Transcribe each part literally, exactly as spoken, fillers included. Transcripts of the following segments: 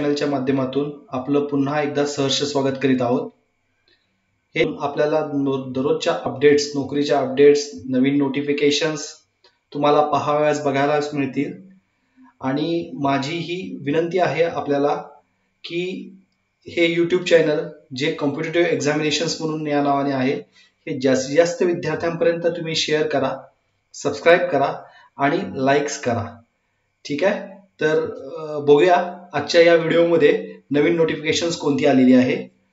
चॅनलच्या माध्यमातून आपलं पुन्हा एकदा सहर्ष स्वागत करीत आहोत। हे आपल्याला दररोजच्या अपडेट्स, नोकरीच्या अपडेट्स, नवीन नोटिफिकेशन्स तुम्हाला पाहावयास बघायलाच मिळतील। आणि माझी ही विनंती आहे आपल्याला की हे यूट्यूब चॅनल जे कॉम्पिटिटिव्ह एक्झामिनेशन्स म्हणून या नावाने आहे, हे जास्तीत जास्त विद्यार्थ्यांपर्यंत तुम्ही शेअर करा, सबस्क्राईब करा आणि लाईक्स करा। ठीक आहे, तर बघूया आजच्या या व्हिडिओमध्ये नवीन नोटिफिकेशन्स कोणती आलेली आहे।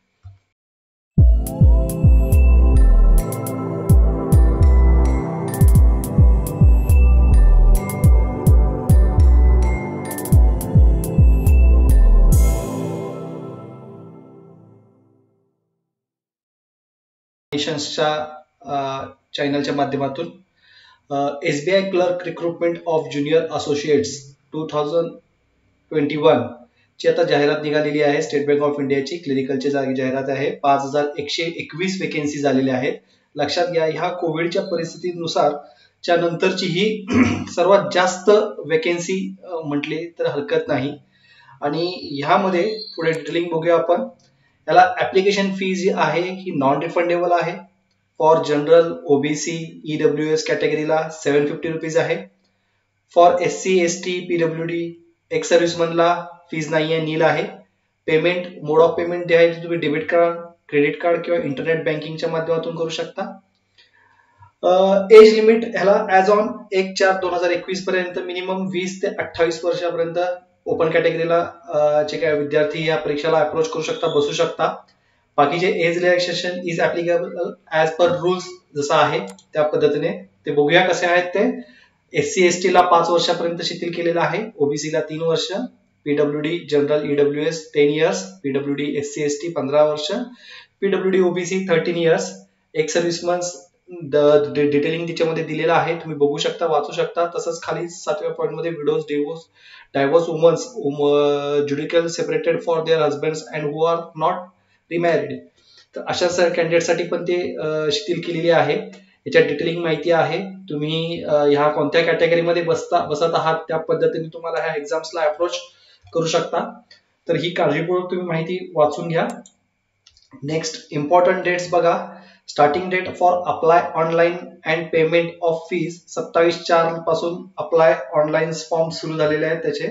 चॅनलच्या माध्यमातून SBI clerk recruitment of junior associates two thousand twenty one ची आता जाहिरात निघालेली आहे। स्टेट बँक ऑफ इंडियाची क्लिनिकलची जाहिरात आहे। पाच हजार एकशे एकवीस वेकेन्सी झालेल्या आहेत। लक्षात घ्या, ह्या कोविडच्या परिस्थितीनुसार च्या नंतरची ही सर्वात जास्त वेकेन्सी म्हटली तर हरकत नाही। आणि ह्यामध्ये पुढे डिटेलिंग बघूया आपण। याला ऍप्लिकेशन फी जी आहे ही नॉन रिफंडेबल आहे। फॉर जनरल, ओबीसी, ईडब्ल्यूएस कॅटेगरीला सेवन फिफ्टी रुपीज आहे। For SC, ST, PWD, ex सर्व्हिसमनला फीज नाहीये, नील आहे। पेमेंट मोड ऑफ पेमेंट जे आहे ते तुम्ही डेबिट कार्ड, क्रेडिट कार्ड किंवा इंटरनेट बँकिंगच्या माध्यमातून करू शकता। एज लिमिट ह्याला ऍज ऑन एक चार दोन हजार एकवीस पर्यंत मिनिमम वीस ते अठ्ठावीस वर्षापर्यंत ओपन कॅटेगरीला जे काय विद्यार्थी या परीक्षेला अप्रोच करू शकता, बसू शकता। बाकीचे age relaxation is applicable as per rules जसा आहे त्या पद्धतीने ते बघूया कसे आहेत ते। एससी एसटी ला पाच वर्षापर्यंत शिथिल केलेला आहे। ओबीसी ला तीन वर्ष, PWD general EWS ten years, PWD SC ST पंधरा वर्ष, PWD OBC thirteen years. Ex serviceman detailing त्याच्यामध्ये दिलेलं आहे, तुम्ही बघू शकता, वाचू शकता। तसंच खाली सातव्या पॉइंट मध्ये widows, divorce, divorced womens, judicial separated for their husbands and who are not remarried, तर अशा कॅन्डिडेटसाठी पण ते शिथिल केलेली आहे। याच्यात डिटेलिंग माहिती आहे। तुम्ही ह्या कोणत्या कॅटेगरीमध्ये बसता बसत आहात त्या पद्धतीने तुम्हाला ह्या एक्झाम्सला अप्रोच करू शकता। तर ही काळजीपूर्वक तुम्ही माहिती वाचून घ्या। नेक्स्ट इम्पॉर्टंट डेट्स बघा। Starting date for apply online and payment of fees सत्तावीस चार पासून अप्लाय ऑनलाईन फॉर्म सुरू झालेले आहेत त्याचे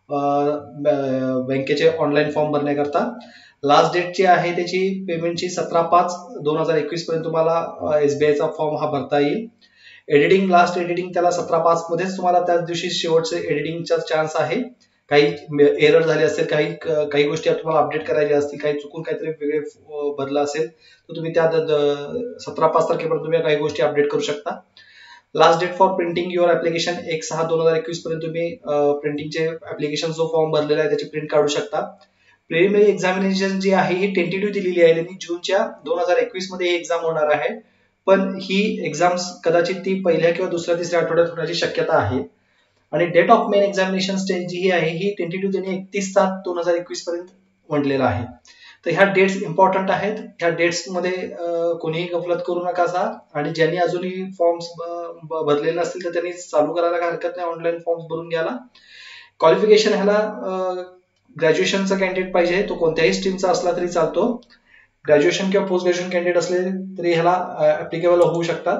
बँकेचे ऑनलाईन फॉर्म भरण्याकरता। लास्ट डेट जी आहे त्याची पेमेंटची सतरा पाच दोन हजार एकवीस पर्यंत तुम्हाला एसबीआयचा फॉर्म हा भरता येईल। एडिटिंग, लास्ट एडिटिंग त्याला सतरा पाच मध्येच तुम्हाला त्याच दिवशी शेवटचे एडिटिंगचा चान्स आहे। काही एरर झाले असेल, काही काही गोष्टी तुम्हाला अपडेट करायच्या असतील, काही चुकून काहीतरी वेगळे भरलं असेल तर तुम्ही त्या सतरा पाच तारखेपर्यंत तुम्ही काही गोष्टी अपडेट करू शकता। Last date for printing your application एक सहा दोन हजार एकवीस पर्यंत तुम्ही प्रिंटिंगचे ऍप्लिकेशन जो फॉर्म भरलेला आहे त्याची प्रिंट काढू शकता। प्रिलिमिनरी एक्झामिनेशन जी आहे ही टेंटेटिव्ह दिलेली आहे, त्यांनी जूनच्या दोन हजार एकवीस मध्ये ही एक्झाम होणार आहे। पण ही एक्झाम्स कदाचित ती पहिल्या किंवा दुसऱ्या तिसऱ्या आठवड्यात होण्याची शक्यता आहे। आणि date of main examination stage जी आहे ही टेंटेटिव्ह त्यांनी एकतीस सात दोन हजार एकवीस पर्यंत म्हटलेलं आहे। तर ह्या डेट्स इम्पॉर्टंट आहेत। ह्या डेट्स मध्ये कोणीही गफलत करू नका। आणि ज्यांनी अजूनही फॉर्म्स भरलेले नसतील तर त्यांनी चालू करायला काही हरकत नाही, ऑनलाईन फॉर्म्स भरून घ्यायला। क्वालिफिकेशन ह्याला ग्रॅज्युएशनचा कॅन्डिडेट पाहिजे, तो कोणत्याही स्ट्रीमचा असला तरी चालतो। ग्रॅज्युएशन किंवा पोस्ट ग्रॅज्युएशन कॅन्डिडेट असले तरी ह्याला ऍप्लिकेबल होऊ शकतात।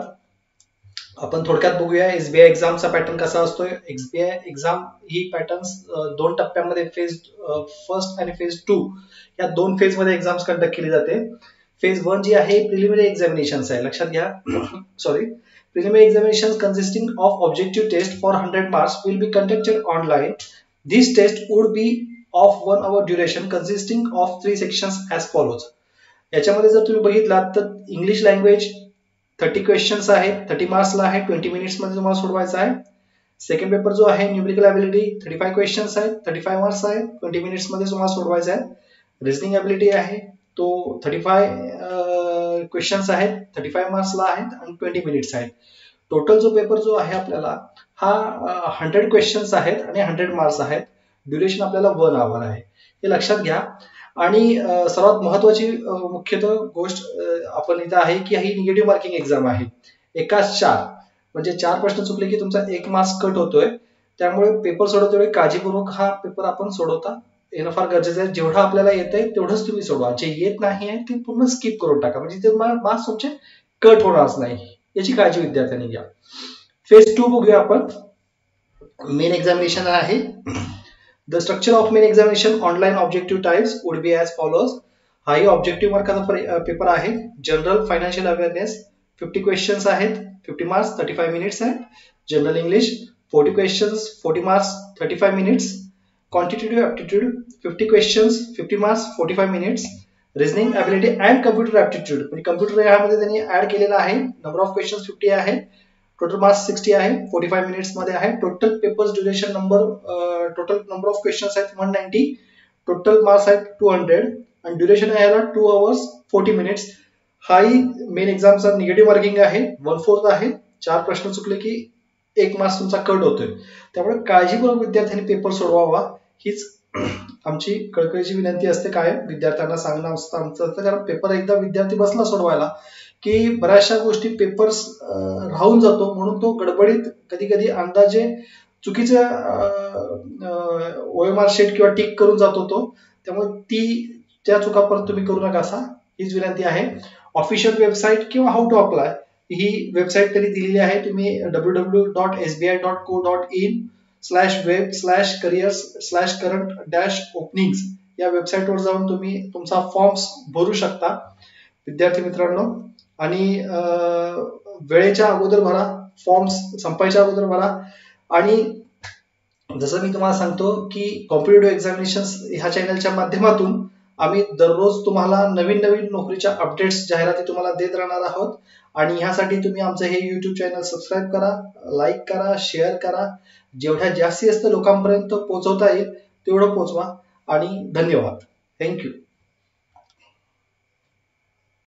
आपण थोडक्यात बघूया एसबीआय एक्झामचा पॅटर्न कसा असतोय। एसबीआय एक्झाम ही पॅटर्न दोन टप्प्यांमध्ये, फेज फर्स्ट आणि फेज टू या दोन फेज मध्ये एक्झाम्स कंडक्ट केली जाते। फेज वन जी आहे प्रिलिमिनरी एक्झामिनेशन्स आहे, लक्षात घ्या। Sorry preliminary examinations consisting of objective test for hundred marks will be conducted online. This test would be of one hour duration consisting of three sections as follows. याच्यामध्ये जर तुम्ही बघितलात तर English language thirty questions आहे, thirty मार्क्सला आहे, twenty minutes मध्ये तुम्हाला सोडवायचा आहे। सेकंड पेपर जो आहे numerical ability thirty five questions आहे, थर्टी फाइव मार्क्स आहे, ट्वेंटी मिनिट्स मध्ये तुम्हाला सोडवायचा आहे। रिजनिंग एबिलिटी आहे तो थर्टी फाइव क्वेश्चन्स आहेत, थर्टी फाइव मार्क्सला आहेत आणि ट्वेंटी मिनिट्स आहेत। टोटल जो पेपर जो आहे आपल्याला हा हंड्रेड क्वेश्चन्स आहेत आणि हंड्रेड मार्क्स आहेत। ड्युरेशन आपल्याला वन आवर आहे, हे लक्षात घ्या। आणि सर्वात महत्वाची मुख्यतः गोष्ट आपण इथं आहे की ही निगेटिव्ह मार्किंग एक्झाम आहे। एकाच चार म्हणजे चार प्रश्न चुकले की तुमचा एक मार्क्स कट होतोय। त्यामुळे पेपर सोडवते वेळी काळजीपूर्वक हा पेपर आपण सोडवता येणं फार गरजेचं आहे. जेवढं आपल्याला येतंय तेवढंच तुम्ही सोडवा, जे येत नाही आहे ते पूर्ण स्किप करून टाका, म्हणजे ते मार्क्स तुमचे कट होणारच नाही, याची काळजी विद्यार्थ्यांनी घ्या. फेज टू बघूया आपण. मेन एक्झामिनेशन आहे. The structure of main examination online objective types would be as follows. हाही ऑब्जेक्टिव्ह मार्काचा पेपर आहे. General financial awareness fifty questions आहेत, fifty marks, thirty five minutes आहेत. General English forty questions, forty marks, thirty five minutes. Quantitative aptitude fifty questions, fifty marks, forty five minutes. Reasoning ability and computer aptitude, म्हणजे computer यामध्ये त्यांनी add केलेला आहे. Number of questions fifty आहे, total marks sixty आहे, forty five minutes मध्ये आहे. Total papers duration number total number of questions आहेत वन नाइंटी, टोटल मार्क्स आहेत टू हंड्रेड आणि ड्युरेशन आहे याला टू आवर्स फोर्टी मिनिट्स. हाही मेन एक्झामचा निगेटिव्ह मार्किंग आहे, वन फोर्थ आहे. चार प्रश्न चुकले की एक मार्क्स तुमचा कट होतोय. त्यामुळे काळजीपूर्वक विद्यार्थ्यांनी पेपर सोडवावा, हीच आमची कळकळीची विनंती असते. काय विद्यार्थ्यांना सांगणं असतं आमचं असतं, कारण पेपर एकदा विद्यार्थी बसला सोडवायला की बऱ्याचशा गोष्टी पेपर्स राहून जातो, म्हणून तो गडबडीत कधी कधी अंदाजे चुकीचे ओएमआर शीट किंवा टिक करून जातो तो. त्यामुळे ती त्या चुका परत तुम्ही करू नका, असा हीच विनंती आहे. ऑफिशियल वेबसाईट किंवा हाऊ टू अप्लाय ही वेबसाईट तरी दिलेली आहे. तुम्ही W W dot S B I dot co dot in slash web slash careers slash current dash openings या वेबसाईटवर जाऊन तुम्ही तुमचा फॉर्म्स भरू शकता विद्यार्थी मित्रांनो. आणि वेळेच्या अगोदर भरा, फॉर्म्स संपायच्या अगोदर भरा. आणि जसं मी तुम्हाला सांगतो की कॉम्पिटेटिव्ह एक्झामिनेशन ह्या चॅनलच्या माध्यमातून आम्ही दररोज तुम्हाला नवीन नवीन नोकरीच्या अपडेट्स जाहिराती तुम्हाला देत राहणार आहोत. आणि ह्यासाठी तुम्ही आमचं हे युट्यूब चॅनल सबस्क्राईब करा, लाईक करा, शेअर करा. जेवढ्या जास्तीत जास्त लोकांपर्यंत पोहोचवता येईल तेवढं पोहोचवा. आणि धन्यवाद. थँक्यू.